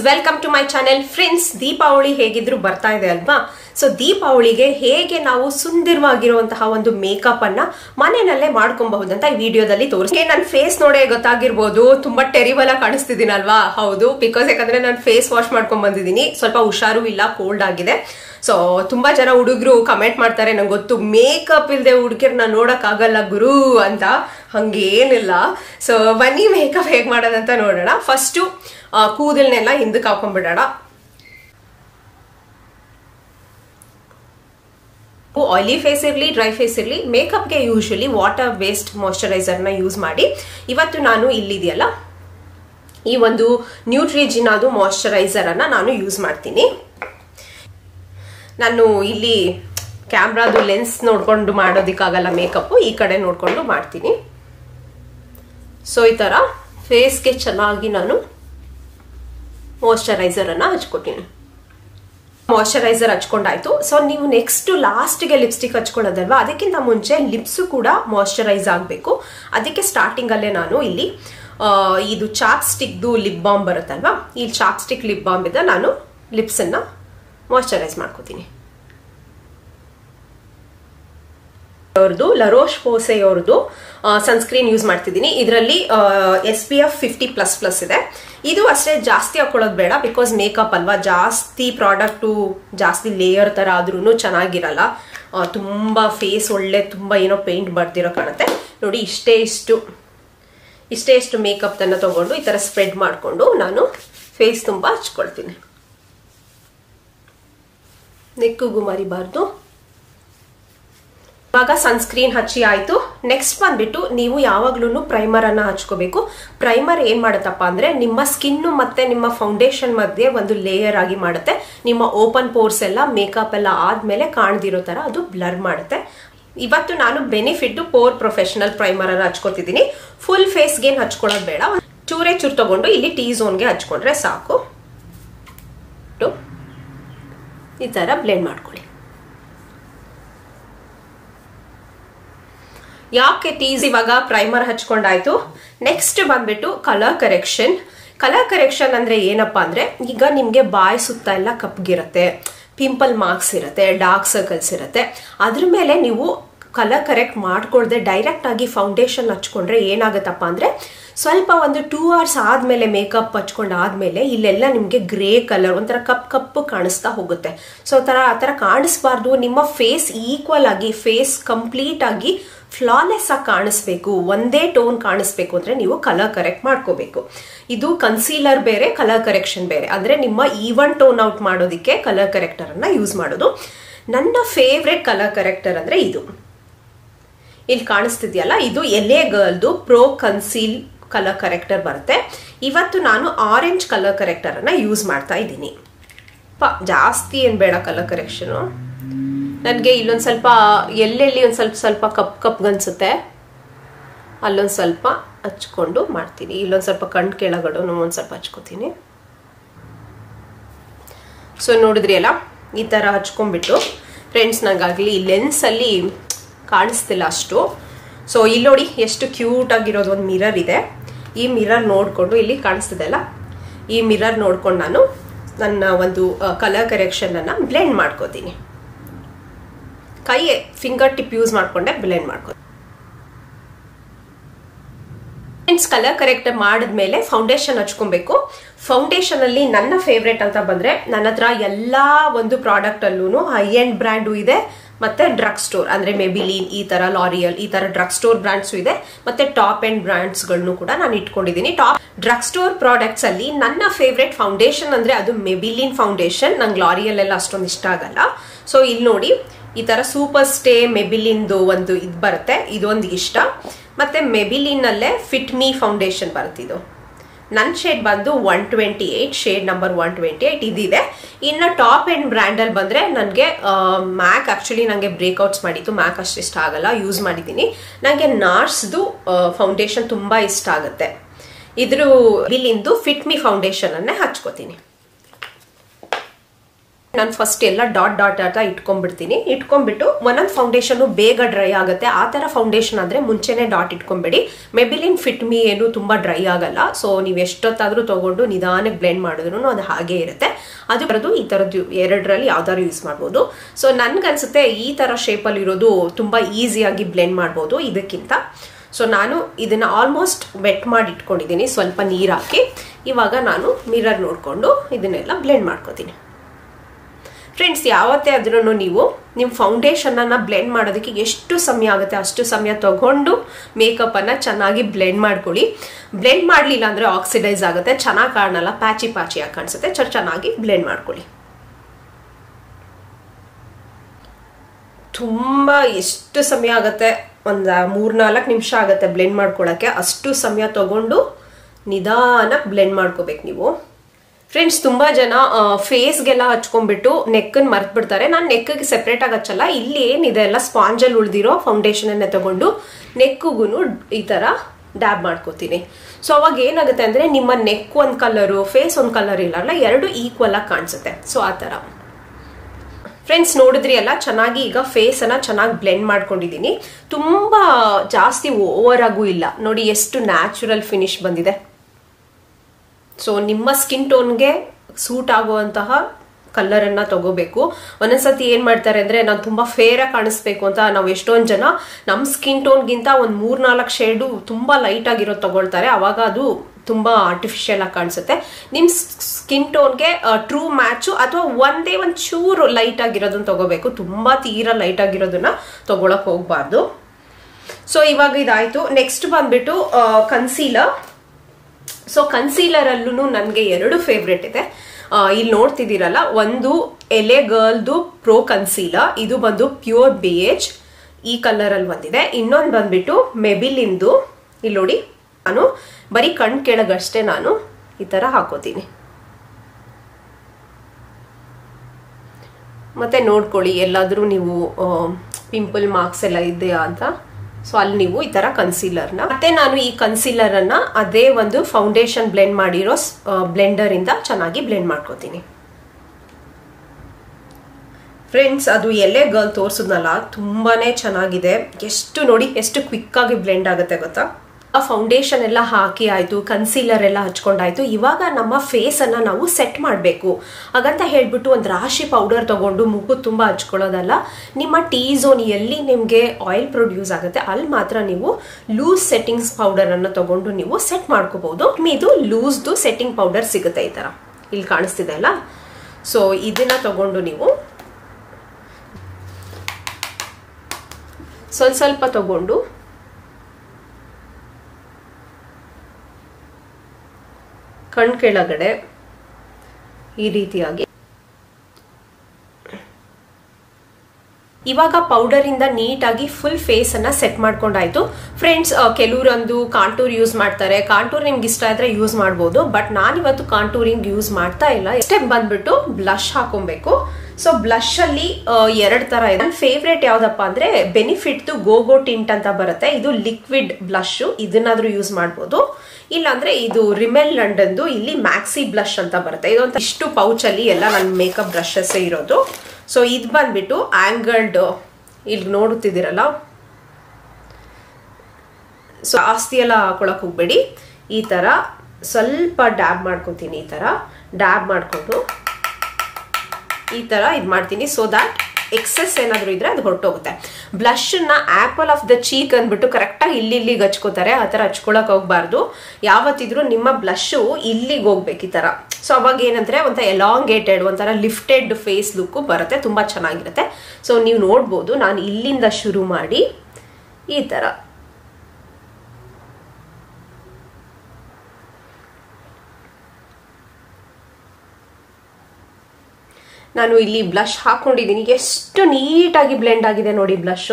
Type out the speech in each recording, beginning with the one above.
Welcome to my channel friends. Deepavali ಹೇಗಿದ್ರು ಬರ್ತಾ ಇದೆ ಅಲ್ವಾ? ಸೊ ದೀಪಾವಳಿಗೆ ಹೇಗೆ ನಾವು ಸುಂದರವಾಗಿರುವಂತಹ ಒಂದು ಮೇಕಪ್ ಅನ್ನ ಮನೆಯಲ್ಲೇ ಮಾಡ್ಕೊಬಹುದಂತ ಈ ವಿಡಿಯೋದಲ್ಲಿ ತೋರಿಸ್ತೀನಿ. ನನ್ನ ಫೇಸ್ ನೋಡೇ ಗೊತ್ತಾಗಿರ್ಬೋದು, ತುಂಬಾ ಟೆರಿಬಲ್ ಆಗಿ ಕಾಣಿಸ್ತಿದ್ದೀನಲ್ವಾ? ಹೌದು, ಬಿಕಾಸ್ ಯಾಕಂದ್ರೆ ನಾನು ಫೇಸ್ ವಾಶ್ ಮಾಡ್ಕೊಂಡ್ ಬಂದಿದ್ದೀನಿ. ಸ್ವಲ್ಪ ಹುಷಾರು ಇಲ್ಲ, ಕೋಲ್ಡ್ ಆಗಿದೆ. ಸೊ ತುಂಬಾ ಜನ ಹುಡುಗರು ಕಮೆಂಟ್ ಮಾಡ್ತಾರೆ, ನಂಗೆ ಗೊತ್ತು ಮೇಕಪ್ ಇಲ್ದೆ ಹುಡುಗಿರ್ನ ನೋಡಕ್ ಆಗಲ್ಲ ಗುರು ಅಂತ. ಹಂಗೇನಿಲ್ಲ. ಸೊ ಬನ್ನಿ ಮೇಕಪ್ ಹೇಗ್ ಮಾಡೋದಂತ ನೋಡೋಣ. ಫಸ್ಟು ಕೂದಲ್ನೆಲ್ಲ ಹಿಂದಕ್ಕೆ ಹಾಕೊಂಡ್ಬಿಡೋಣ. ಆಯಿಲಿ ಫೇಸ್ ಇರಲಿ, ಡ್ರೈ ಫೇಸ್ ಇರಲಿ, ಮೇಕಪ್ಗೆ ಯೂಶಲಿ ವಾಟರ್ ಬೇಸ್ಡ್ ಮಾಯಶ್ಚರೈಸರ್ನ ಯೂಸ್ ಮಾಡಿ. ಇವತ್ತು ನಾನು ಇಲ್ಲಿದೆಯಲ್ಲ ಈ ಒಂದು ನ್ಯೂಟ್ರಿಜಿನಾದು ಮಾಯಶ್ಚರೈಸರ್ ಅನ್ನ ನಾನು ಯೂಸ್ ಮಾಡ್ತೀನಿ. ನಾನು ಇಲ್ಲಿ ಕ್ಯಾಮ್ರಾದು ಲೆನ್ಸ್ ನೋಡ್ಕೊಂಡು ಮಾಡೋದಿಕ್ಕಾಗಲ್ಲ ಮೇಕಪ್, ಈ ಕಡೆ ನೋಡ್ಕೊಂಡು ಮಾಡ್ತೀನಿ. ಸೊ ಈ ತರ ಫೇಸ್ಗೆ ಚೆನ್ನಾಗಿ ನಾನು ಮಾಯಶ್ಚರೈಸರ್ ಅನ್ನ ಹಚ್ಕೊತೀನಿ. ಮಾಯಶ್ಚರೈಸರ್ ಹಚ್ಕೊಂಡಾಯ್ತು. ಸೊ ನೀವು ನೆಕ್ಸ್ಟ್ ಲಾಸ್ಟ್ಗೆ ಲಿಪ್ಸ್ಟಿಕ್ ಹಚ್ಕೊಳ್ಳೋದಲ್ವಾ, ಅದಕ್ಕಿಂತ ಮುಂಚೆ ಲಿಪ್ಸು ಕೂಡ ಮಾಯಶ್ಚರೈಸ್ ಆಗಬೇಕು. ಅದಕ್ಕೆ ಸ್ಟಾರ್ಟಿಂಗ್ ಅಲ್ಲೇ ನಾನು ಇಲ್ಲಿ ಇದು ಚಾಪ್ಸ್ಟಿಕ್ದು ಲಿಪ್ ಬಾಮ್ ಬರುತ್ತಲ್ವಾ, ಈ ಚಾಪ್ಸ್ಟಿಕ್ ಲಿಪ್ ಬಾಮ್ ಇಂದ ನಾನು ಲಿಪ್ಸ್ ಅನ್ನ ಮಾಯಶ್ಚರೈಸ್ ಮಾಡ್ಕೋತೀನಿ. ಅವ್ರದ್ದು ಲರೋಶ್ ಪೋಸೆ ಅವ್ರದ್ದು ಸನ್ಸ್ಕ್ರೀನ್ ಯೂಸ್ ಮಾಡ್ತಿದ್ದೀನಿ. ಇದರಲ್ಲಿ SPF 50++ ಇದೆ. ಇದು ಅಷ್ಟೇ ಜಾಸ್ತಿ ಹಾಕೊಳ್ಳೋದು ಬೇಡ, ಬಿಕಾಸ್ ಮೇಕಪ್ ಅಲ್ವಾ, ಜಾಸ್ತಿ ಪ್ರಾಡಕ್ಟು ಜಾಸ್ತಿ ಲೇಯರ್ ತರ ಆದ್ರೂ ಚೆನ್ನಾಗಿರಲ್ಲ. ತುಂಬಾ ಫೇಸ್ ಒಳ್ಳೆ ತುಂಬಾ ಏನೋ ಪೇಂಟ್ ಬರ್ದಿರೋ ಕಾಣುತ್ತೆ. ನೋಡಿ, ಇಷ್ಟೇ ಇಷ್ಟು ಮೇಕಪ್ ತನ್ನ ತಗೊಂಡು ಈ ತರ ಸ್ಪ್ರೆಡ್ ಮಾಡಿಕೊಂಡು ನಾನು ಫೇಸ್ ತುಂಬಾ ಹಚ್ಕೊಳ್ತೀನಿ. ನೆಕ್ಕಿಗೂ ಮರಿಬಾರ್ದು. ಇವಾಗ ಸನ್ಸ್ಕ್ರೀನ್ ಹಚ್ಚಿ ಆಯ್ತು. ನೆಕ್ಸ್ಟ್ ಬಂದ್ಬಿಟ್ಟು ನೀವು ಯಾವಾಗ್ಲೂ ಪ್ರೈಮರ್ ಅನ್ನ ಹಚ್ಕೋಬೇಕು. ಪ್ರೈಮರ್ ಏನ್ ಮಾಡುತ್ತಪ್ಪ ಅಂದ್ರೆ ನಿಮ್ಮ ಸ್ಕಿನ್ ಮತ್ತೆ ನಿಮ್ಮ ಫೌಂಡೇಶನ್ ಮಧ್ಯೆ ಒಂದು ಲೇಯರ್ ಆಗಿ ಮಾಡುತ್ತೆ. ನಿಮ್ಮ ಓಪನ್ ಪೋರ್ಸ್ ಎಲ್ಲ ಮೇಕಪ್ ಎಲ್ಲ ಆದ್ಮೇಲೆ ಕಾಣದಿರೋ ತರ ಅದು ಬ್ಲರ್ ಮಾಡುತ್ತೆ. ಇವತ್ತು ನಾನು ಬೆನಿಫಿಟ್ ಪೋರ್ ಪ್ರೊಫೆಷನಲ್ ಪ್ರೈಮರ್ ಅನ್ನ ಹಚ್ಕೋತಿದ್ದೀನಿ. ಫುಲ್ ಫೇಸ್ಗೆ ಏನ್ ಹಚ್ಕೊಳ್ಳೋದು ಬೇಡ, ಚೂರೇ ಚೂರು ತಗೊಂಡು ಇಲ್ಲಿ T ಝೋನ್ಗೆ ಹಚ್ಕೊಂಡ್ರೆ ಸಾಕು. ಈ ತರ ಬ್ಲೆಂಡ್ ಮಾಡ್ಕೊಳ್ಳಿ. ಯಾಕೆ ಟೀಸ್ ಇವಾಗ ಪ್ರೈಮರ್ ಹಚ್ಕೊಂಡಾಯ್ತು. ನೆಕ್ಸ್ಟ್ ಬಂದ್ಬಿಟ್ಟು ಕಲರ್ ಕರೆಕ್ಷನ್. ಕಲರ್ ಕರೆಕ್ಷನ್ ಅಂದ್ರೆ ಏನಪ್ಪಾ ಅಂದ್ರೆ, ಈಗ ನಿಮ್ಗೆ ಬಾಯಿ ಸುತ್ತ ಎಲ್ಲ ಕಪ್ಪಗಿರುತ್ತೆ, ಪಿಂಪಲ್ ಮಾರ್ಕ್ಸ್ ಇರುತ್ತೆ, ಡಾರ್ಕ್ ಸರ್ಕಲ್ಸ್ ಇರುತ್ತೆ. ಅದ್ರ ಮೇಲೆ ನೀವು ಕಲರ್ ಕರೆಕ್ಟ್ ಮಾಡ್ಕೊಳ್ದೆ ಡೈರೆಕ್ಟ್ ಆಗಿ ಫೌಂಡೇಶನ್ ಹಚ್ಕೊಂಡ್ರೆ ಏನಾಗುತ್ತಪ್ಪ ಅಂದ್ರೆ, ಸ್ವಲ್ಪ ಒಂದು 2 hours ಆದ್ಮೇಲೆ ಮೇಕಪ್ ಹಚ್ಕೊಂಡ್ ಆದ್ಮೇಲೆ ಇಲ್ಲೆಲ್ಲ ನಿಮ್ಗೆ ಗ್ರೇ ಕಲರ್ ಒಂಥರ ಕಪ್ಪು ಕಾಣಿಸ್ತಾ ಹೋಗುತ್ತೆ. ಸೊ ಆ ತರ ಕಾಣಿಸ್ಬಾರ್ದು. ನಿಮ್ಮ ಫೇಸ್ ಈಕ್ವಲ್ ಆಗಿ, ಫೇಸ್ ಕಂಪ್ಲೀಟ್ ಆಗಿ ಫ್ಲಾಲೆಸ್ ಆಗಿ ಕಾಣಿಸ್ಬೇಕು, ಒಂದೇ ಟೋನ್ ಕಾಣಿಸ್ಬೇಕು ಅಂದ್ರೆ ನೀವು ಕಲರ್ ಕರೆಕ್ಟ್ ಮಾಡ್ಕೋಬೇಕು. ಇದು ಕನ್ಸೀಲರ್ ಬೇರೆ, ಕಲರ್ ಕರೆಕ್ಷನ್ ಬೇರೆ. ಅಂದ್ರೆ ನಿಮ್ಮ ಈವನ್ ಟೋನ್ ಔಟ್ ಮಾಡೋದಿಕ್ಕೆ ಕಲರ್ ಕರೆಕ್ಟರ್ ಅನ್ನ ಯೂಸ್ ಮಾಡೋದು. ನನ್ನ ಫೇವ್ರೆಟ್ ಕಲರ್ ಕರೆಕ್ಟರ್ ಅಂದ್ರೆ ಇದು ಇಲ್ಲಿ ಕಾಣಿಸ್ತಿದ್ಯಲ್ಲ, ಇದು LA ಗರ್ಲ್ದು ಪ್ರೋ ಕನ್ಸೀಲ್ ಕಲರ್ ಕರೆಕ್ಟರ್ ಬರುತ್ತೆ. ಇವತ್ತು ನಾನು ಆರೆಂಜ್ ಕಲರ್ ಕರೆಕ್ಟರ್ ಅನ್ನ ಯೂಸ್ ಮಾಡ್ತಾ ಇದ್ದೀನಿ. ಜಾಸ್ತಿ ಏನ್ ಬೇಡ ಕಲರ್ ಕರೆಕ್ಷನ್. ನನಗೆ ಇಲ್ಲೊಂದು ಸ್ವಲ್ಪ ಎಲ್ಲೆಲ್ಲಿ ಒಂದು ಸ್ವಲ್ಪ ಕಪ್ಗನ್ಸುತ್ತೆ, ಅಲ್ಲೊಂದು ಸ್ವಲ್ಪ ಹಚ್ಕೊಂಡು ಮಾಡ್ತೀನಿ. ಇಲ್ಲೊಂದು ಸ್ವಲ್ಪ ಕಣ್ಣು ಕೆಳಗಡೆ ಒಂದು ಸ್ವಲ್ಪ ಹಚ್ಕೋತೀನಿ. ಸೊ ನೋಡಿದ್ರಿ ಅಲ್ಲ, ಈ ತರ ಹಚ್ಕೊಂಡ್ಬಿಟ್ಟು ಫ್ರೆಂಡ್ಸ್, ನಂಗಾಗ್ಲಿ ಲೆನ್ಸಲ್ಲಿ ಕಾಣಿಸ್ತಿಲ್ಲ ಅಷ್ಟು. ಸೊ ಇಲ್ಲಿ ನೋಡಿ ಎಷ್ಟು ಕ್ಯೂಟ್ ಆಗಿರೋದು ಒಂದು ಮಿರರ್ ಇದೆ. ಈ ಮಿರರ್ ನೋಡ್ಕೊಂಡು, ಇಲ್ಲಿ ಕಾಣಿಸ್ತಿದೆ ಅಲ್ಲ, ಈ ಮಿರರ್ ನೋಡ್ಕೊಂಡು ನಾನು ನನ್ನ ಒಂದು ಕಲರ್ ಕರೆಕ್ಷನ್ ಅನ್ನ ಬ್ಲೆಂಡ್ ಮಾಡ್ಕೋತೀನಿ. ಫಿಂಗರ್ ಟಿಪ್ ಯೂಸ್ ಮಾಡ್ಕೊಂಡೆ ಬ್ಲೆಂಡ್ ಮಾಡ್ಕೊ. ಕಲರ್ ಕರೆಕ್ಟರ್ ಮಾಡಿದ್ಮೇಲೆ ಫೌಂಡೇಶನ್ ಹಚ್ಕೊಬೇಕು. ಫೌಂಡೇಶನ್ ಅಲ್ಲಿ ನನ್ನ ಫೇವ್ರೇಟ್ ಅಂತ ಬಂದ್ರೆ, ನನ್ನ ಹತ್ರ ಎಲ್ಲಾ ಒಂದು ಪ್ರಾಡಕ್ಟ್ ಅಲ್ಲೂ ಹೈ ಎಂಡ್ ಬ್ರ್ಯಾಂಡು ಇದೆ, ಮತ್ತೆ ಡ್ರಗ್ ಸ್ಟೋರ್ ಅಂದ್ರೆ ಮೆಬಿಲಿನ್, ಈ ತರ ಲಾರಿಯಲ್, ಈ ತರ ಡ್ರಗ್ ಸ್ಟೋರ್ ಬ್ರಾಂಡ್ಸ್ ಇದೆ, ಮತ್ತೆ ಟಾಪ್ ಎಂಡ್ ಬ್ರಾಂಡ್ಸ್ ಗಳನ್ನು ಕೂಡ ನಾನು ಇಟ್ಕೊಂಡಿದ್ದೀನಿ. ಟಾಪ್ ಡ್ರಗ್ ಸ್ಟೋರ್ ಪ್ರಾಡಕ್ಟ್ಸ್ ಅಲ್ಲಿ ನನ್ನ ಫೇವ್ರೇಟ್ ಫೌಂಡೇಶನ್ ಅಂದ್ರೆ ಅದು ಮೆಬಿಲಿನ್ ಫೌಂಡೇಶನ್. ನಂಗೆ ಲಾರಿಯಲ್ ಎಲ್ಲ ಅಷ್ಟೊಂದು ಇಷ್ಟ ಆಗಲ್ಲ. ಸೊ ಇಲ್ಲಿ ನೋಡಿ, ಈ ತರ ಸೂಪರ್ ಸ್ಟೇ ಮೆಬಿಲಿನ್ದು ಒಂದು ಇದು ಬರುತ್ತೆ, ಇದೊಂದು ಇಷ್ಟ. ಮತ್ತೆ ಮೆಬಿಲಿನ್ ಅಲ್ಲೇ ಫಿಟ್ ಮೀ ಫೌಂಡೇಶನ್ ಬರುತ್ತೆ. ಇದು ನನ್ನ ಶೇಡ್ ಬಂದು 128, ಶೇಡ್ ನಂಬರ್ 128 ಇದಿದೆ. ಇನ್ನು ಟಾಪ್ ಎಂಡ್ ಬ್ರ್ಯಾಂಡ್ ಅಲ್ಲಿ ಬಂದ್ರೆ ನನಗೆ ಮ್ಯಾಕ್, ಆಕ್ಚುಲಿ ನನಗೆ ಬ್ರೇಕ್ಔಟ್ಸ್ ಮಾಡಿತ್ತು, ಮ್ಯಾಕ್ ಅಷ್ಟು ಇಷ್ಟ ಆಗಲ್ಲ, ಯೂಸ್ ಮಾಡಿದ್ದೀನಿ. ನನಗೆ ನಾರ್ಸ್ದು ಫೌಂಡೇಶನ್ ತುಂಬಾ ಇಷ್ಟ ಆಗುತ್ತೆ. ಇದ್ರ ಬಿಲಿಂದು ಫಿಟ್ ಮೀ ಫೌಂಡೇಶನ್ ಅನ್ನೇ ಹಚ್ಕೋತೀನಿ. ನಾನು ಫಸ್ಟ್ ಎಲ್ಲ ಡಾಟ್ ಡಾಟ್ ಅಂತ ಇಟ್ಕೊಂಡ್ಬಿಡ್ತೀನಿ. ಇಟ್ಕೊಂಡ್ಬಿಟ್ಟು ಒಂದೊಂದು ಫೌಂಡೇಶನ್ ಬೇಗ ಡ್ರೈ ಆಗುತ್ತೆ. ಆ ತರ ಫೌಂಡೇಶನ್ ಆದ್ರೆ ಮುಂಚೆನೆ ಡಾಟ್ ಇಟ್ಕೊಂಬೇಡಿ. ಮೆಬಿಲಿನ್ ಫಿಟ್ ಮೀ ಏನು ತುಂಬಾ ಡ್ರೈ ಆಗಲ್ಲ. ಸೊ ನೀವು ಎಷ್ಟೊತ್ತಾದ್ರೂ ತಗೊಂಡು ನಿಧಾನಕ್ಕೆ ಬ್ಲೆಂಡ್ ಮಾಡಿದ್ರು ಅದು ಹಾಗೆ ಇರುತ್ತೆ. ಅದು ಬರೋದು ಈ ತರದ್ದು ಎರಡರಲ್ಲಿ ಯಾವ್ದಾದ್ರು ಯೂಸ್ ಮಾಡ್ಬೋದು. ಸೊ ನನ್ಗನ್ಸುತ್ತೆ ಈ ತರ ಶೇಪ್ ಅಲ್ಲಿ ಇರೋದು ತುಂಬಾ ಈಸಿಯಾಗಿ ಬ್ಲೆಂಡ್ ಮಾಡ್ಬೋದು ಇದಕ್ಕಿಂತ. ಸೊ ನಾನು ಇದನ್ನ ಆಲ್ಮೋಸ್ಟ್ ವೆಟ್ ಮಾಡಿ ಇಟ್ಕೊಂಡಿದ್ದೀನಿ, ಸ್ವಲ್ಪ ನೀರು ಹಾಕಿ. ಇವಾಗ ನಾನು ಮಿರರ್ ನೋಡ್ಕೊಂಡು ಇದನ್ನೆಲ್ಲ ಬ್ಲೆಂಡ್ ಮಾಡ್ಕೋತೀನಿ. ಫ್ರೆಂಡ್ಸ್, ಯಾವತ್ತೇ ಆದ್ರೂ ನೀವು ನಿಮ್ಮ ಫೌಂಡೇಶನ್ ಅನ್ನ ಬ್ಲೆಂಡ್ ಮಾಡೋದಕ್ಕೆ ಎಷ್ಟು ಸಮಯ ಆಗುತ್ತೆ ಅಷ್ಟು ಸಮಯ ತಗೊಂಡು ಮೇಕಪ್ ಅನ್ನ ಚೆನ್ನಾಗಿ ಬ್ಲೆಂಡ್ ಮಾಡ್ಕೊಳ್ಳಿ. ಬ್ಲೆಂಡ್ ಮಾಡಲಿಲ್ಲ ಅಂದ್ರೆ ಆಕ್ಸಿಡೈಸ್ ಆಗುತ್ತೆ, ಚೆನ್ನಾಗಿ ಕಾಣಲ್ಲ, ಪ್ಯಾಚಿ ಪ್ಯಾಚಿಯಾಗಿ ಕಾಣಿಸುತ್ತೆ. ಚೆನ್ನಾಗಿ ಬ್ಲೆಂಡ್ ಮಾಡ್ಕೊಳ್ಳಿ. ತುಂಬಾ ಎಷ್ಟು ಸಮಯ ಆಗುತ್ತೆ, ಒಂದು 3-4 ನಿಮಿಷ ಆಗುತ್ತೆ ಬ್ಲೆಂಡ್ ಮಾಡ್ಕೊಳಕ್ಕೆ. ಅಷ್ಟು ಸಮಯ ತಗೊಂಡು ನಿಧಾನಕ್ಕೆ ಬ್ಲೆಂಡ್ ಮಾಡ್ಕೋಬೇಕು ನೀವು. ಫ್ರೆಂಡ್ಸ್, ತುಂಬಾ ಜನ ಫೇಸ್ಗೆಲ್ಲ ಹಚ್ಕೊಂಡ್ಬಿಟ್ಟು ನೆಕ್ಕನ್ನು ಮರ್ತ್ ಬಿಡ್ತಾರೆ. ನಾನು ನೆಕ್ಗೆ ಸೆಪ್ರೇಟ್ ಆಗಿ ಹಚ್ಚಲ್ಲ. ಇಲ್ಲಿ ಏನಿದೆ ಎಲ್ಲ ಸ್ಪಾಂಜಲ್ಲಿ ಉಳಿದಿರೋ ಫೌಂಡೇಶನ್ ಅನ್ನೇ ತಗೊಂಡು ನೆಕ್ಕಿಗೂ ಈ ತರ ಡ್ಯಾಬ್ ಮಾಡ್ಕೋತೀನಿ. ಸೊ ಅವಾಗ ಏನಾಗುತ್ತೆ ಅಂದ್ರೆ ನಿಮ್ಮ ನೆಕ್ ಒಂದ್ ಕಲರು, ಫೇಸ್ ಒಂದ್ ಕಲರ್ ಇಲ್ಲ, ಎರಡು ಈಕ್ವಲ್ ಆಗಿ ಕಾಣಿಸುತ್ತೆ. ಸೊ ಆ ತರ ಫ್ರೆಂಡ್ಸ್ ನೋಡಿದ್ರಿ ಅಲ್ಲ, ಚೆನ್ನಾಗಿ ಈಗ ಫೇಸ್ ಅನ್ನ ಚೆನ್ನಾಗಿ ಬ್ಲೆಂಡ್ ಮಾಡ್ಕೊಂಡಿದ್ದೀನಿ. ತುಂಬಾ ಜಾಸ್ತಿ ಓವರ್ ಆಗೂ ಇಲ್ಲ. ನೋಡಿ ಎಷ್ಟು ನ್ಯಾಚುರಲ್ ಫಿನಿಶ್ ಬಂದಿದೆ. ಸೊ ನಿಮ್ಮ ಸ್ಕಿನ್ ಟೋನ್ಗೆ ಸೂಟ್ ಆಗುವಂತಹ ಕಲರ್ ಅನ್ನ ತಗೋಬೇಕು. ಒಂದೊಂದ್ಸತಿ ಏನ್ ಮಾಡ್ತಾರೆ ಅಂದ್ರೆ ನಾನು ತುಂಬಾ ಫೇರ್ ಆಗಿ ಕಾಣಿಸ್ಬೇಕು ಅಂತ ನಾವು ಎಷ್ಟೊಂದ್ ಜನ ನಮ್ ಸ್ಕಿನ್ ಟೋನ್ಗಿಂತ ಒಂದ್ 3-4 ಶೇಡು ತುಂಬಾ ಲೈಟ್ ಆಗಿರೋದು ತಗೊಳ್ತಾರೆ. ಅವಾಗ ಅದು ತುಂಬಾ ಆರ್ಟಿಫಿಷಿಯಲ್ ಆಗಿ ಕಾಣಿಸುತ್ತೆ. ನಿಮ್ ಸ್ಕಿನ್ ಟೋನ್ಗೆ ಟ್ರೂ ಮ್ಯಾಚು ಅಥವಾ ಒಂದೇ ಒಂದ್ ಚೂರು ಲೈಟ್ ಆಗಿರೋದನ್ನ ತಗೋಬೇಕು. ತುಂಬಾ ತೀರಾ ಲೈಟ್ ಆಗಿರೋದನ್ನ ತಗೊಳಕ್ ಹೋಗ್ಬಾರ್ದು. ಸೊ ಇವಾಗ ಇದಾಯ್ತು. ನೆಕ್ಸ್ಟ್ ಬಂದ್ಬಿಟ್ಟು ಕನ್ಸೀಲರ್. ಸೊ ಕನ್ಸೀಲರ್ ಅಲ್ಲೂ ನನ್ಗೆ 2 ಫೇವ್ರೆಟ್ ಇದೆ. ಇಲ್ಲಿ ನೋಡ್ತಿದ್ದೀರಲ್ಲ, ಒಂದು ಎಲೆ ಗರ್ಲ್ದು ಪ್ರೋ ಕನ್ಸೀಲರ್, ಇದು ಬಂದು ಪ್ಯೂರ್ ಬೇಜ್ ಈ ಕಲರ್ ಅಲ್ಲಿ ಬಂದಿದೆ. ಇನ್ನೊಂದು ಬಂದ್ಬಿಟ್ಟು ಮೆಬಿಲಿಂದು. ಇಲ್ಲಿ ನೋಡಿ, ನಾನು ಬರೀ ಕಣ್ ಕೆಳಗಷ್ಟೇ ನಾನು ಈ ತರ ಹಾಕೋತೀನಿ. ಮತ್ತೆ ನೋಡ್ಕೊಳ್ಳಿ ಎಲ್ಲಾದ್ರೂ ನೀವು ಪಿಂಪಲ್ ಮಾರ್ಕ್ಸ್ ಎಲ್ಲ ಇದೆಯಾ ಅಂತ. ಸೊ ಅಲ್ಲಿ ನೀವು ಈ ತರ ಕನ್ಸೀಲರ್ನ, ಮತ್ತೆ ನಾನು ಈ ಕನ್ಸೀಲರ್ ಅನ್ನ ಅದೇ ಒಂದು ಫೌಂಡೇಶನ್ ಬ್ಲೆಂಡ್ ಮಾಡಿರೋ ಬ್ಲೆಂಡರ್ ಇಂದ ಚೆನ್ನಾಗಿ ಬ್ಲೆಂಡ್ ಮಾಡ್ಕೋತೀನಿ. ಫ್ರೆಂಡ್ಸ್, ಅದು ಎಲೆ ಗರ್ಲ್ ತೋರ್ಸದ್ನಲ್ಲ, ತುಂಬಾನೇ ಚೆನ್ನಾಗಿದೆ. ಎಷ್ಟು ನೋಡಿ ಎಷ್ಟು ಕ್ವಿಕ್ ಆಗಿ ಬ್ಲೆಂಡ್ ಆಗುತ್ತೆ ಗೊತ್ತಾ. ಆ ಫೌಂಡೇಶನ್ ಎಲ್ಲ ಹಾಕಿ ಆಯ್ತು, ಕನ್ಸೀಲರ್ ಎಲ್ಲ ಹಚ್ಕೊಂಡಾಯ್ತು. ಇವಾಗ ನಮ್ಮ ಫೇಸ್ ಅನ್ನ ನಾವು ಸೆಟ್ ಮಾಡಬೇಕು. ಹಾಗಂತ ಹೇಳ್ಬಿಟ್ಟು ಒಂದು ರಾಶಿ ಪೌಡರ್ ತಗೊಂಡು ಮುಖ ತುಂಬಾ ಹಚ್ಕೊಳ್ಳೋದಲ್ಲ. ನಿಮ್ಮ ಟೀ ಝೋನ್ ಎಲ್ಲಿ ನಿಮ್ಗೆ ಆಯಿಲ್ ಪ್ರೊಡ್ಯೂಸ್ ಆಗುತ್ತೆ ಅಲ್ಲಿ ಮಾತ್ರ ನೀವು ಲೂಸ್ ಸೆಟ್ಟಿಂಗ್ಸ್ ಪೌಡರ್ ಅನ್ನ ತಗೊಂಡು ನೀವು ಸೆಟ್ ಮಾಡ್ಕೋಬಹುದು. ಇದು ಲೂಸ್ದು ಸೆಟ್ಟಿಂಗ್ ಪೌಡರ್ ಸಿಗುತ್ತೆ ಈ ತರ, ಇಲ್ಲಿ ಕಾಣಿಸ್ತಿದೆ ಅಲ್ಲ. ಸೊ ಇದನ್ನ ತಗೊಂಡು ನೀವು ಸ್ವಲ್ಪ ತಗೊಂಡು ಕಣ್ ಕೆಳಗಡೆ ಈ ರೀತಿಯಾಗಿ ಇವಾಗ ಪೌಡರ್ ಇಂದ ನೀಟಾಗಿ ಫುಲ್ ಫೇಸ್ ಅನ್ನ ಸೆಟ್ ಮಾಡ್ಕೊಂಡಾಯ್ತು. ಫ್ರೆಂಡ್ಸ್, ಕೆಲವರಂದು ಕಾಂಟೂರ್ ಯೂಸ್ ಮಾಡ್ತಾರೆ. ಕಾಂಟೂರ್ ನಿಮ್ಗೆ ಇಷ್ಟ ಆದ್ರೆ ಯೂಸ್ ಮಾಡ್ಬೋದು, ಬಟ್ ನಾನಿವತ್ತು ಕಾಂಟೂರಿಂಗ್ ಯೂಸ್ ಮಾಡ್ತಾ ಇಲ್ಲ. ಸ್ಟೆಪ್ ಬಂದ್ಬಿಟ್ಟು ಬ್ಲಷ್ ಹಾಕೊಬೇಕು. ಸೊ ಬ್ಲಷ್ ಅಲ್ಲಿ 2 ತರ ಇದೆ. ನನ್ನ ಫೇವ್ರೇಟ್ ಯಾವ್ದಪ್ಪ ಅಂದ್ರೆ ಬೆನಿಫಿಟ್ ಗೋಗೋ ಟಿಂಟ್ ಅಂತ ಬರುತ್ತೆ. ಇದು ಲಿಕ್ವಿಡ್ ಬ್ಲಷ್, ಇದನ್ನಾದ್ರೂ ಯೂಸ್ ಮಾಡ್ಬೋದು. ಇಲ್ಲಾಂದ್ರೆ ಇದು ರಿಮೆಲ್ ಲಂಡನ್ದು ಇಲ್ಲಿ ಮ್ಯಾಕ್ಸಿ ಬ್ಲಷ್ ಅಂತ ಬರುತ್ತೆ. ಇದೊಂದು ಇಷ್ಟು ಪೌಚ್ ಅಲ್ಲಿ ಎಲ್ಲ ನನ್ನ ಮೇಕಪ್ ಬ್ರಷಸ್ ಇರೋದು. ಸೊ ಇದು ಬಂದ್ಬಿಟ್ಟು ಆಂಗಲ್ಡ್, ಇಲ್ಲಿ ನೋಡುತ್ತಿದ್ದೀರಲ್ಲ. ಸೊ ಜಾಸ್ತಿ ಎಲ್ಲ ಹಾಕೊಳಕ್ ಹೋಗ್ಬೇಡಿ. ಈ ತರ ಸ್ವಲ್ಪ ಡ್ಯಾಬ್ ಮಾಡ್ಕೊತೀನಿ. ಈ ತರ ಡ್ಯಾಬ್ ಮಾಡ್ಕೊಂಡು ಈ ತರ ಇದು ಮಾಡ್ತೀನಿ. ಸೊ ದಟ್ ಎಕ್ಸೆಸ್ ಏನಾದ್ರು ಇದ್ರೆ ಅದು ಹೊರಟೋಗುತ್ತೆ. ಬ್ಲಷ್ ನ ಆಪಲ್ ಆಫ್ ದ ಚೀಕ್ ಅಂದ್ಬಿಟ್ಟು ಕರೆಕ್ಟಾಗಿ ಇಲ್ಲಿ ಹಚ್ಕೋತಾರೆ. ಆ ತರ ಹಚ್ಕೊಳಕ್ ಹೋಗ್ಬಾರ್ದು. ಯಾವತ್ತಿದ್ರು ನಿಮ್ಮ ಬ್ಲಷ್ ಇಲ್ಲಿಗೆ ಹೋಗ್ಬೇಕು ಈ ತರ. ಸೊ ಅವಾಗ ಏನಂದ್ರೆ ಒಂಥರ ಎಲಾಂಗೇಟೆಡ್, ಒಂಥರ ಲಿಫ್ಟೆಡ್ ಫೇಸ್ ಲುಕ್ ಬರುತ್ತೆ, ತುಂಬಾ ಚೆನ್ನಾಗಿರುತ್ತೆ. ಸೊ ನೀವು ನೋಡ್ಬೋದು, ನಾನು ಇಲ್ಲಿಂದ ಶುರು ಮಾಡಿ ಈ ತರ ನಾನು ಇಲ್ಲಿ ಬ್ಲಷ್ ಹಾಕೊಂಡಿದ್ದೀನಿ. ಎಷ್ಟು ನೀಟಾಗಿ ಬ್ಲೆಂಡ್ ಆಗಿದೆ ನೋಡಿ ಬ್ಲಷ್.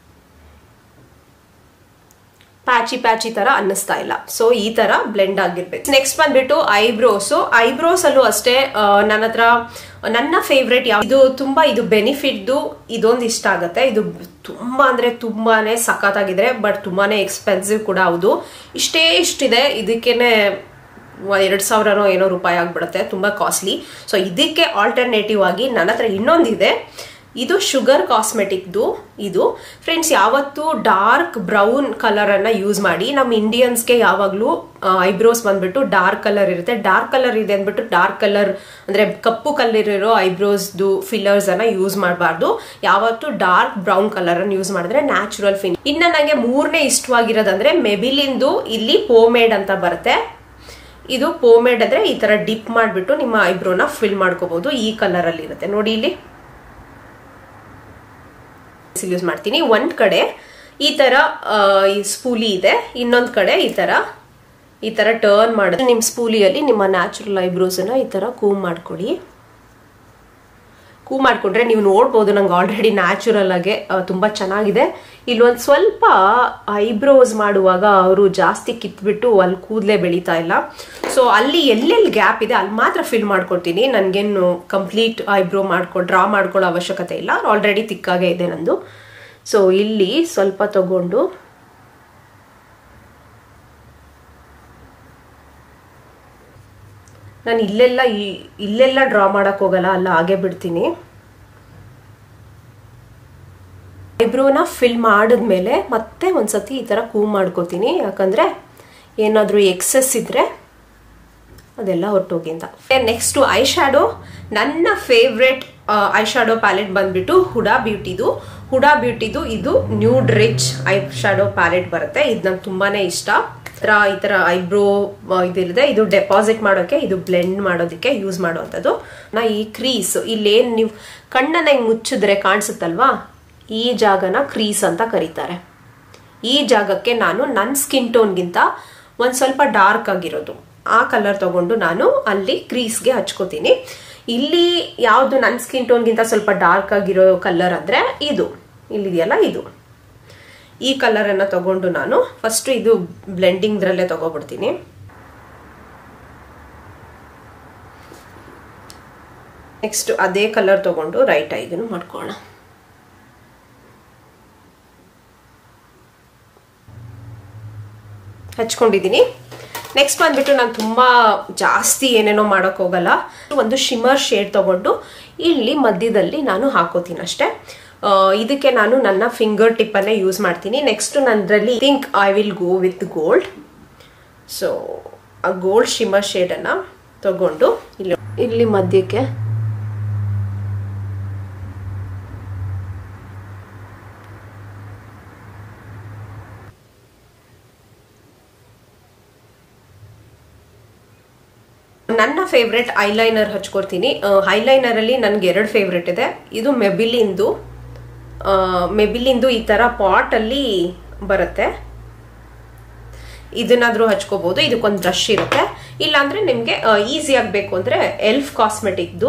ಪ್ಯಾಚಿ ಪ್ಯಾಚಿ ತರ ಅನ್ನಿಸ್ತಾ ಇಲ್ಲ. ಸೊ ಈ ತರ ಬ್ಲೆಂಡ್ ಆಗಿರ್ಬೇಕು. ನೆಕ್ಸ್ಟ್ ಬಂದ್ಬಿಟ್ಟು ಐಬ್ರೋಸ್. ಐಬ್ರೋಸ್ ಅಲ್ಲೂ ಅಷ್ಟೇ ನನ್ನ ಫೇವ್ರೇಟ್ ಇದು ತುಂಬಾ ಇದು ಬೆನಿಫಿಟ್ದು ಇದೊಂದು ಇಷ್ಟ ಆಗುತ್ತೆ. ಇದು ತುಂಬಾ ಅಂದ್ರೆ ತುಂಬಾನೇ ಸಖತ್ತಾಗಿದೆ, ಬಟ್ ತುಂಬಾನೇ ಎಕ್ಸ್ಪೆನ್ಸಿವ್ ಕೂಡ ಹೌದು. ಇಷ್ಟೇ ಇಷ್ಟಿದೆ, ಇದಕ್ಕೇನೆ 2,000 ಏನೋ ರೂಪಾಯಿ ಆಗ್ಬಿಡುತ್ತೆ, ತುಂಬ ಕಾಸ್ಟ್ಲಿ. ಸೊ ಇದಕ್ಕೆ ಆಲ್ಟರ್ನೇಟಿವ್ ಆಗಿ ನನ್ನ ಹತ್ರ ಇನ್ನೊಂದಿದೆ, ಇದು ಶುಗರ್ ಕಾಸ್ಮೆಟಿಕ್ದು. ಇದು ಫ್ರೆಂಡ್ಸ್ ಯಾವತ್ತೂ ಡಾರ್ಕ್ ಬ್ರೌನ್ ಕಲರನ್ನು ಯೂಸ್ ಮಾಡಿ. ನಮ್ಮ ಇಂಡಿಯನ್ಸ್ಗೆ ಯಾವಾಗಲೂ ಐಬ್ರೋಸ್ ಬಂದ್ಬಿಟ್ಟು ಡಾರ್ಕ್ ಕಲರ್ ಇರುತ್ತೆ. ಡಾರ್ಕ್ ಕಲರ್ ಇದೆ ಅಂದ್ಬಿಟ್ಟು ಡಾರ್ಕ್ ಕಲರ್ ಅಂದರೆ ಕಪ್ಪು ಕಲರ್ ಇರೋ ಐಬ್ರೋಸ್ದು ಫಿಲ್ಲರ್ಸನ್ನು ಯೂಸ್ ಮಾಡಬಾರ್ದು. ಯಾವತ್ತೂ ಡಾರ್ಕ್ ಬ್ರೌನ್ ಕಲರನ್ನು ಯೂಸ್ ಮಾಡಿದ್ರೆ ನ್ಯಾಚುರಲ್ ಫಿನಿಶ್. ಇನ್ನು ನನಗೆ ಮೂರನೇ ಇಷ್ಟವಾಗಿರೋದಂದರೆ ಮೆಬಿಲಿನ್ದು ಇಲ್ಲಿ ಪೋಮೇಡ್ ಅಂತ ಬರುತ್ತೆ. ಇದು ಪೋಮೇಡ್ ಅಂದರೆ ಈ ಥರ ಡಿಪ್ ಮಾಡಿಬಿಟ್ಟು ನಿಮ್ಮ ಐಬ್ರೋನ ಫಿಲ್ ಮಾಡ್ಕೋಬಹುದು. ಈ ಕಲರಲ್ಲಿ ಇರುತ್ತೆ ನೋಡಿ, ಇಲ್ಲಿ ಯೂಸ್ ಮಾಡ್ತೀನಿ. ಒಂದ್ ಕಡೆ ಈ ತರ ಸ್ಪೂಲಿ ಇದೆ, ಇನ್ನೊಂದ್ ಕಡೆ ಈ ತರ ಟರ್ನ್ ಮಾಡಿದ್ರೆ ನಿಮ್ ಸ್ಪೂಲಿಯಲ್ಲಿ ನಿಮ್ಮ ನ್ಯಾಚುರಲ್ ಐಬ್ರೋಸ್ ಅನ್ನ ಈ ತರ ಕೂಮ್ ಮಾಡ್ಕೊಡಿ. ಕೂಮ್ ಮಾಡ್ಕೊಂಡ್ರೆ ನೀವು ನೋಡ್ಬೋದು ನಂಗೆ ಆಲ್ರೆಡಿ ನ್ಯಾಚುರಲ್ ಆಗಿ ತುಂಬಾ ಚೆನ್ನಾಗಿದೆ. ಇಲ್ಲೊಂದ್ ಸ್ವಲ್ಪ ಐಬ್ರೋಸ್ ಮಾಡುವಾಗ ಅವರು ಜಾಸ್ತಿ ಕಿತ್ಬಿಟ್ಟು ಅಲ್ಲಿ ಕೂದಲೇ ಬೆಳೀತಾ ಇಲ್ಲ. ಸೊ ಅಲ್ಲಿ ಎಲ್ಲೆಲ್ಲಿ ಗ್ಯಾಪ್ ಇದೆ ಅಲ್ಲಿ ಮಾತ್ರ ಫಿಲ್ ಮಾಡ್ಕೊಡ್ತೀನಿ. ನನ್ಗೇನು ಕಂಪ್ಲೀಟ್ ಐಬ್ರೋ ಡ್ರಾ ಮಾಡ್ಕೊಳ್ಳೋ ಅವಶ್ಯಕತೆ ಇಲ್ಲ, ಆಲ್ರೆಡಿ ತಿಕ್ಕಾಗೆ ಇದೆ ನಂದು. ಸೊ ಇಲ್ಲಿ ಸ್ವಲ್ಪ ತಗೊಂಡು ನಾನು ಇಲ್ಲೆಲ್ಲ ಡ್ರಾ ಮಾಡಕ್ ಹೋಗಲ್ಲ, ಅಲ್ಲ ಹಾಗೆ ಬಿಡ್ತೀನಿ. ಐಬ್ರೋನ ಫಿಲ್ ಮಾಡಿದ್ಮೇಲೆ ಮತ್ತೆ ಒಂದ್ಸತಿ ಈ ತರ ಕೂಮ್ ಮಾಡ್ಕೋತೀನಿ, ಯಾಕಂದ್ರೆ ಏನಾದ್ರೂ ಎಕ್ಸೆಸ್ ಇದ್ರೆ ಅದೆಲ್ಲ ಹೊರಟೋಗಿ ಅಂತ. Next eye shadow. ನನ್ನ ಫೇವ್ರೆಟ್ ಐ ಶ್ಯಾಡೋ ಪ್ಯಾಲೆಟ್ ಬಂದ್ಬಿಟ್ಟು ಹುಡಾ ಬ್ಯೂಟಿದು ಇದು nude rich eye shadow palette ಬರುತ್ತೆ. ಇದು ನಂಗೆ ತುಂಬಾನೇ ಇಷ್ಟ. ಈ ತರ ಐಬ್ರೋ ಇದಿರುತ್ತೆ, ಇದು ಡೆಪಾಸಿಟ್ ಮಾಡೋಕೆ, ಇದು ಬ್ಲೆಂಡ್ ಮಾಡೋದಕ್ಕೆ ಯೂಸ್ ಮಾಡುವಂಥದ್ದು. ಈ ಕ್ರೀಸ್ ಇಲ್ಲೇನು ನೀವು ಕಣ್ಣನ್ನ ಹಿಂಗ್ ಮುಚ್ಚಿದ್ರೆ ಕಾಣಿಸುತ್ತಲ್ವಾ, ಈ ಜಾಗನ ಕ್ರೀಸ್ ಅಂತ ಕರೀತಾರೆ. ಈ ಜಾಗಕ್ಕೆ ನಾನು ನನ್ನ ಸ್ಕಿನ್ ಟೋನ್ಗಿಂತ ಒಂದ್ ಸ್ವಲ್ಪ ಡಾರ್ಕ್ ಆಗಿರೋದು ಆ ಕಲರ್ ತಗೊಂಡು ನಾನು ಅಲ್ಲಿ ಕ್ರೀಸ್ಗೆ ಹಚ್ಕೋತೀನಿ. ಇಲ್ಲಿ ಯಾವ್ದು ನನ್ನ ಸ್ಕಿನ್ ಟೋನ್ಗಿಂತ ಸ್ವಲ್ಪ ಡಾರ್ಕ್ ಆಗಿರೋ ಕಲರ್ ಅಂದ್ರೆ ಇದು ಇಲ್ಲಿದೆಯಲ್ಲ, ಇದು ಈ ಕಲರ್ ಅನ್ನ ತಗೊಂಡು ನಾನು ಫಸ್ಟ್ ಇದು ಬ್ಲೆಂಡಿಂಗ್ ದ್ರಲ್ಲೇ ತಗೋಬಿಡ್ತೀನಿ. ನೆಕ್ಸ್ಟ್ ಅದೇ ಕಲರ್ ತಗೊಂಡು ರೈಟ್ ಐಗನ್ನು ಮಾಡ್ಕೋಣ. ಹಚ್ಕೊಂಡಿದ್ದೀನಿ. ನೆಕ್ಸ್ಟ್ ಬಂದ್ಬಿಟ್ಟು ನಾನು ತುಂಬಾ ಜಾಸ್ತಿ ಏನೇನೋ ಮಾಡಕ್ ಹೋಗಲ್ಲ. ಒಂದು ಶಿಮರ್ ಶೇಡ್ ತಗೊಂಡು ಇಲ್ಲಿ ಮಧ್ಯದಲ್ಲಿ ನಾನು ಹಾಕೋತೀನಿ ಅಷ್ಟೇ. ಇದಕ್ಕೆ ನಾನು ನನ್ನ ಫಿಂಗರ್ ಟಿಪ್ ಅನ್ನೇ ಯೂಸ್ ಮಾಡ್ತೀನಿ. ನೆಕ್ಸ್ಟ್ ನನ್ನಲ್ಲಿ think I will go with gold. So ಆ ಗೋಲ್ಡ್ ಶಿಮರ್ ಶೇಡ್ ಅನ್ನ ತಗೊಂಡು ಇಲ್ಲಿ ಮಧ್ಯಕ್ಕೆ ನನ್ನ ಫೇವ್ರೆಟ್ ಐಲೈನರ್ ಹಚ್ಕೊಡ್ತೀನಿ. ಐಲೈನರ್ ಅಲ್ಲಿ ನನ್ಗೆ 2 ಫೇವ್ರೆಟ್ ಇದೆ. ಇದು ಮೆಬಿಲಿಂದು ಈ ತರ ಪಾಟ್ ಅಲ್ಲಿ ಬರುತ್ತೆ, ಇದನ್ನಾದ್ರೂ ಹಚ್ಕೋಬಹುದು. ಇದಕ್ಕೊಂದು ಬ್ರಷ್ ಇರುತ್ತೆ. ಇಲ್ಲಾಂದ್ರೆ ನಿಮ್ಗೆ ಈಸಿ ಆಗ್ಬೇಕು ಅಂದ್ರೆ ಎಲ್ಫ್ ಕಾಸ್ಮೆಟಿಕ್ದು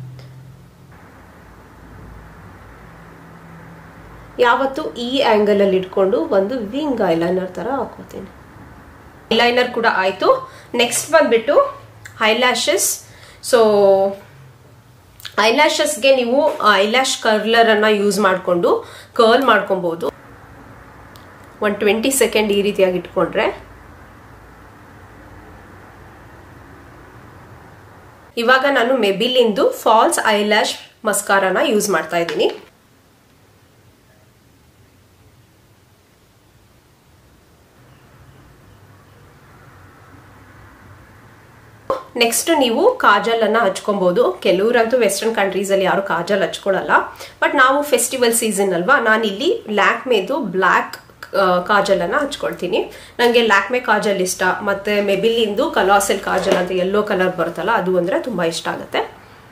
ಯಾವತ್ತು ಈ ಆಂಗಲ್ ಅಲ್ಲಿ ಇಟ್ಕೊಂಡು ಒಂದು ವಿಂಗ್ ಐಲೈನರ್ ತರ ಹಾಕೋತೀನಿ. ಐಲೈನರ್ ಕೂಡ ಆಯ್ತು. ನೆಕ್ಸ್ಟ್ ಬಂದ್ಬಿಟ್ಟು ಐಲ್ಯಾಶಸ್. ಸೊ ಐಲ್ಯಾಶಸ್ಗೆ ನೀವು ಐಲ್ಯಾಶ್ ಕರ್ಲರ್ ಅನ್ನ ಯೂಸ್ ಮಾಡಿಕೊಂಡು ಕರ್ಲ್ ಮಾಡ್ಕೊಬಹುದು. 20 ಸೆಕೆಂಡ್ ಈ ರೀತಿಯಾಗಿ ಇಟ್ಕೊಂಡ್ರೆ. ಇವಾಗ ನಾನು ಮೆಬಿಲಿಂದು ಫಾಲ್ಸ್ ಐಲ್ಯಾಶ್ ಮಸ್ಕಾರಾನ ಯೂಸ್ ಮಾಡ್ತಾ ಇದ್ದೀನಿ. ನೆಕ್ಸ್ಟ್ ನೀವು ಕಾಜಲ್ ಅನ್ನ ಹಚ್ಕೊಬಹುದು. ಕೆಲವರಂತೂ ವೆಸ್ಟರ್ನ್ ಕಂಟ್ರೀಸ್ ಅಲ್ಲಿ ಯಾರು ಕಾಜಲ್ ಹಚ್ಕೊಳ್ಳಲ್ಲ, ಬಟ್ ನಾವು ಫೆಸ್ಟಿವಲ್ ಸೀಸನ್ ಅಲ್ವಾ, ನಾನಿಲ್ಲಿ ಲ್ಯಾಕ್ಮೇದು ಬ್ಲ್ಯಾಕ್ ಕಾಜಲ್ ಅನ್ನ ಹಚ್ಕೊಳ್ತೀನಿ. ನನಗೆ ಲ್ಯಾಕ್ಮೆ ಕಾಜಲ್ ಇಷ್ಟ, ಮತ್ತೆ ಮೆಬಿಲಿಂದು ಕಲಾಸೆಲ್ ಕಾಜಲ್ ಅಂತ ಯೆಲ್ಲೋ ಕಲರ್ ಬರುತ್ತಲ್ಲ ಅದು ಅಂದ್ರೆ ತುಂಬಾ ಇಷ್ಟ ಆಗುತ್ತೆ.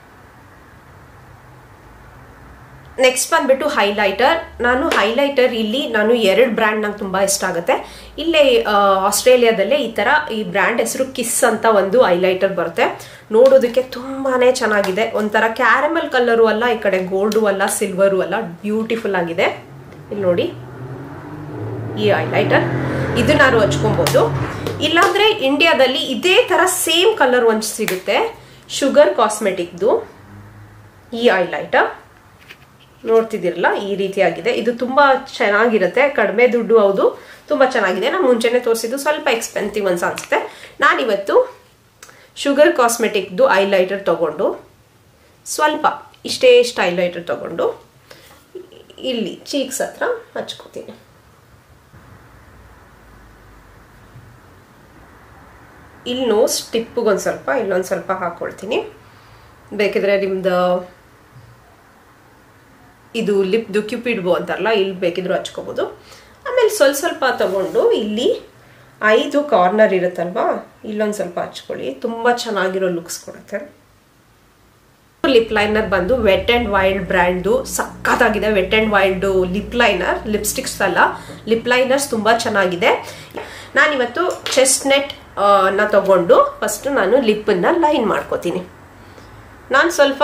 ನೆಕ್ಸ್ಟ್ ಬಂದ್ಬಿಟ್ಟು ಹೈಲೈಟರ್. ನಾನು ಹೈಲೈಟರ್ ಇಲ್ಲಿ ನಾನು 2 ಬ್ರ್ಯಾಂಡ್ ನಂಗೆ ತುಂಬಾ ಇಷ್ಟ ಆಗುತ್ತೆ. ಇಲ್ಲೇ ಆಸ್ಟ್ರೇಲಿಯಾದಲ್ಲೇ ಈ ಬ್ರ್ಯಾಂಡ್ ಹೆಸರು ಕಿಸ್ ಅಂತ ಒಂದು ಹೈಲೈಟರ್ ಬರುತ್ತೆ. ನೋಡೋದಕ್ಕೆ ತುಂಬಾನೇ ಚೆನ್ನಾಗಿದೆ. ಒಂಥರ ಕ್ಯಾರಮೆಲ್ ಕಲರು ಅಲ್ಲ, ಈ ಕಡೆ ಗೋಲ್ಡು ಅಲ್ಲ, ಸಿಲ್ವರು ಅಲ್ಲ, ಬ್ಯೂಟಿಫುಲ್ ಆಗಿದೆ. ಇಲ್ಲಿ ನೋಡಿ ಈ ಹೈಲೈಟರ್, ಇದು ನಾನು ಹಚ್ಕೊಬಹುದು. ಇಲ್ಲಾಂದ್ರೆ ಇಂಡಿಯಾದಲ್ಲಿ ಇದೇ ತರ ಸೇಮ್ ಕಲರ್ ಒಂದು ಸಿಗುತ್ತೆ, ಶುಗರ್ ಕಾಸ್ಮೆಟಿಕ್ದು ಈ ಹೈಲೈಟರ್. ನೋಡ್ತಿದ್ದೀರಲ್ಲ ಈ ರೀತಿಯಾಗಿದೆ. ಇದು ತುಂಬಾ ಚೆನ್ನಾಗಿರುತ್ತೆ, ಕಡಿಮೆ ದುಡ್ಡು, ಹೌದು ತುಂಬಾ ಚೆನ್ನಾಗಿದೆ. ನಾನು ಮುಂಚೆನೆ ತೋರಿಸಿದ್ದು ಸ್ವಲ್ಪ ಎಕ್ಸ್ಪೆನ್ಸಿವ್ ಅನ್ಸುತ್ತೆ. ನಾನಿವತ್ತು ಶುಗರ್ ಕಾಸ್ಮೆಟಿಕ್ದು ಐಲೈಟರ್ ತಗೊಂಡು ಸ್ವಲ್ಪ ಇಷ್ಟೇ ಐಲೈಟರ್ ತಗೊಂಡು ಇಲ್ಲಿ ಚೀಕ್ಸ್ ಹತ್ರ ಹಚ್ಕೋತೀನಿ. ಇಲ್ಲಿ ನೋಸ್ ಟಿಪ್ಪಿಗೊಂದು ಸ್ವಲ್ಪ ಇಲ್ಲೊಂದು ಸ್ವಲ್ಪ ಹಾಕೊಳ್ತೀನಿ. ಬೇಕಿದ್ರೆ ನಿಮ್ದು ಇದು ಲಿಪ್ದು ಕ್ಯೂಪಿಡ್ ಬೋ ಅಂತಾರಲ್ಲ, ಇಲ್ಲಿ ಬೇಕಿದ್ರು ಹಚ್ಕೋಬೋದು. ಆಮೇಲೆ ಸ್ವಲ್ಪ ತಗೊಂಡು ಇಲ್ಲಿ 5 ಕಾರ್ನರ್ ಇರುತ್ತಲ್ವಾ, ಇಲ್ಲೊಂದು ಸ್ವಲ್ಪ ಹಚ್ಕೊಳ್ಳಿ. ತುಂಬ ಚೆನ್ನಾಗಿರೋ ಲುಕ್ಸ್ ಕೊಡುತ್ತೆ. ಲಿಪ್ ಲೈನರ್ ಬಂದು ವೆಟ್ ಅಂಡ್ ವೈಲ್ಡ್ ಬ್ರ್ಯಾಂಡ್ದು ಸಕ್ಕತ್ತಾಗಿದೆ. Wet and Wild lip liner, lipsticks ಅಲ್ಲ, ಲಿಪ್ ಲೈನರ್ಸ್ ತುಂಬ ಚೆನ್ನಾಗಿದೆ. ನಾನಿವತ್ತು ಚೆಸ್ಟ್ನಟ್ ನ ತಗೊಂಡು ಫಸ್ಟ್ ನಾನು ಲಿಪ್ಪನ್ನ ಲೈನ್ ಮಾಡ್ಕೋತೀನಿ. ನಾನು ಸ್ವಲ್ಪ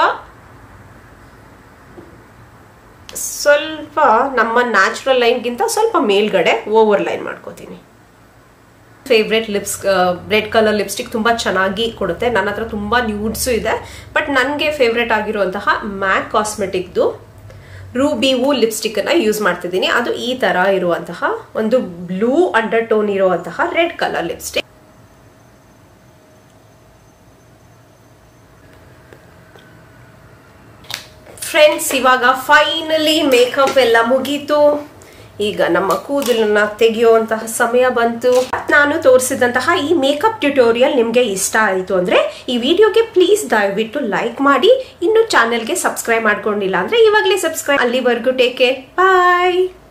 ನಮ್ಮ ನ್ಯಾಚುರಲ್ ಲೈನ್ಗಿಂತ ಸ್ವಲ್ಪ ಮೇಲ್ಗಡೆ ಓವರ್ ಲೈನ್ ಮಾಡ್ಕೋತೀನಿ. ಫೇವ್ರೆಟ್ ರೆಡ್ ಕಲರ್ ಲಿಪ್ಸ್ಟಿಕ್ ತುಂಬ ಚೆನ್ನಾಗಿ ಕೊಡುತ್ತೆ. ನನ್ನ ಹತ್ರ ತುಂಬ ನ್ಯೂಡ್ಸು ಇದೆ, ಬಟ್ ನನಗೆ ಫೇವ್ರೆಟ್ ಆಗಿರುವಂತಹ ಮ್ಯಾಕ್ ಕಾಸ್ಮೆಟಿಕ್ದು ರೂಬಿ ವೂ ಲಿಪ್ಸ್ಟಿಕ್ ಅನ್ನ ಯೂಸ್ ಮಾಡ್ತಿದ್ದೀನಿ. ಅದು ಈ ತರ ಇರುವಂತಹ ಒಂದು ಬ್ಲೂ ಅಂಡರ್ ಟೋನ್ ಇರುವಂತಹ ರೆಡ್ ಕಲರ್ ಲಿಪ್ಸ್ಟಿಕ್. ಫ್ರೆಂಡ್ಸ್, ಇವಾಗ ಫೈನಲಿ ಮೇಕಪ್ ಎಲ್ಲ ಮುಗೀತು. ಈಗ ನಮ್ಮ ಕೂದಲನ್ನ ತೆಗೆಯುವಂತಹ ಸಮಯ ಬಂತು. ನಾನು ತೋರಿಸಿದಂತಹ ಈ ಮೇಕಪ್ ಟ್ಯುಟೋರಿಯಲ್ ನಿಮಗೆ ಇಷ್ಟ ಆಯಿತು ಅಂದ್ರೆ ಈ ವಿಡಿಯೋಗೆ ಪ್ಲೀಸ್ ದಯವಿಟ್ಟು ಲೈಕ್ ಮಾಡಿ. ಇನ್ನು ಚಾನೆಲ್ಗೆ ಸಬ್ಸ್ಕ್ರೈಬ್ ಮಾಡ್ಕೊಂಡಿಲ್ಲ ಅಂದ್ರೆ ಇವಾಗಲೇ ಸಬ್ಸ್ಕ್ರೈಬ್. ಅಲ್ಲಿವರೆಗೂ ಟೇಕ್ ಕೇರ್, ಬಾಯ್.